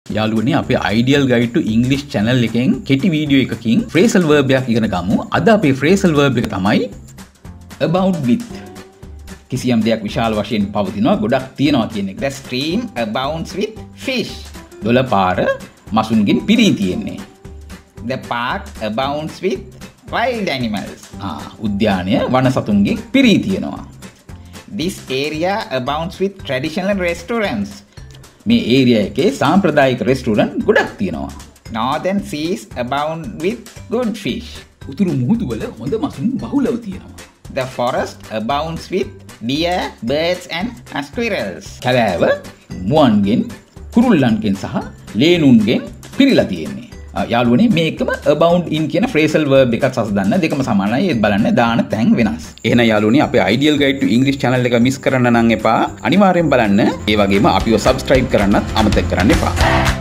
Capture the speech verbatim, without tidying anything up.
යාළුවනේ අපේ Ideal Guide to English channel එකෙන් කෙටි වීඩියෝ එකකින් phrasal verb එකක් ඉගෙන ගමු. අද අපේ phrasal verb එක තමයි abound with. කිසියම් දෙයක් විශාල වශයෙන් පවතිනවා, ගොඩක් තියනවා කියන එක. The stream abounds with fish. දොළ පාර මසුන්ගෙන් පිරී තියෙන්නේ. The park abounds with wild animals. ආ උද්‍යානය වන සතුන්ගෙන් පිරී තියෙනවා. This area abounds with traditional restaurants. මේ ඒරියා එකේ සාම්ප්‍රදායික රෙස්ටුරන්ට් ගොඩක් තියෙනවා. Northern seas abound with good fish. උතුරු මුහුදු වල හොඳ මසුන් බහුලව තියෙනවා. The forest abounds with deer, birds and squirrels. කැලෑව මුවන්ගෙන්, කුරුල්ලන්ගෙන් සහ ලේනුන්ගෙන් පිරීලා තියෙන්නේ. යාළුවනේ මේකම abound in කියන phrasal verb එකත් සසඳන්න දෙකම සමානයි. ඒත් බලන්න දාන තැන් වෙනස්. එහෙනම් යාළුවනේ අපේ Ideal Guide to English channel එක මිස් කරන්න නම් එපා. අනිවාර්යෙන් බලන්න. ඒ වගේම අපිව subscribe කරන්නත් අමතක කරන්න එපා.